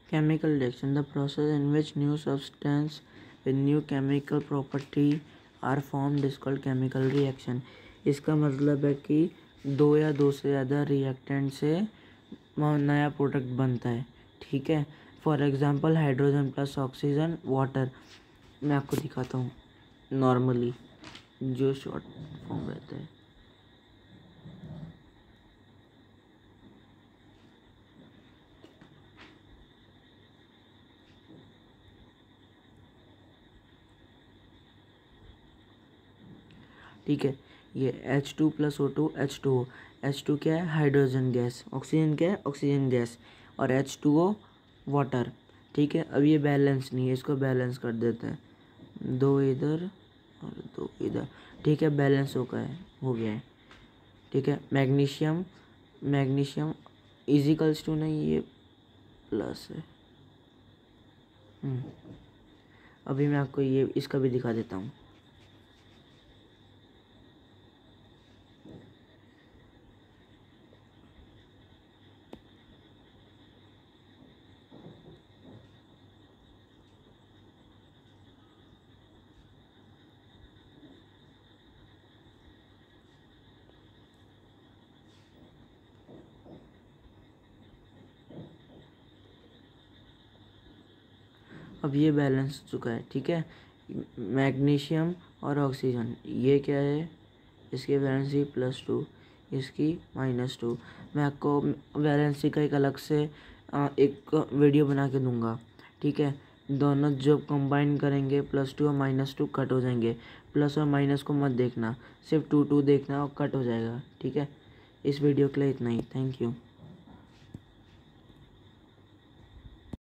Chemical reaction, the process in which new substance with new chemical property are formed is called chemical reaction. इसका मतलब है कि दो या दो से ज़्यादा रिएक्टेंट से नया प्रोडक्ट बनता है, ठीक है। For example hydrogen plus oxygen water. मैं आपको दिखाता हूँ नॉर्मली जो शॉर्ट फॉर्म रहता है। ठीक है, ये H2 plus O2 H2O। H2 क्या है? Hydrogen gas. ऑक्सीजन क्या है? Oxygen gas. और H2O वाटर। ठीक है, अब ये बैलेंस नहीं है, इसको बैलेंस कर देते हैं, दो इधर और दो इधर। ठीक है, बैलेंस हो गया है। ठीक है, मैग्नीशियम इजिकल्स टू नहीं, ये प्लस है। अभी मैं आपको ये इसका भी दिखा देता हूँ। अब ये बैलेंस हो चुका है। ठीक है, मैग्नीशियम और ऑक्सीजन, ये क्या है? इसकी वैलेंसी +2, इसकी -2। मैं आपको वैलेंसी का एक अलग से एक वीडियो बना के दूंगा। ठीक है, दोनों जब कंबाइन करेंगे +2 और -2 कट हो जाएंगे। प्लस और माइनस को मत देखना, सिर्फ 2 2 देखना और कट हो जाएगा। ठीक है, इस वीडियो के लिए इतना ही। Thank you.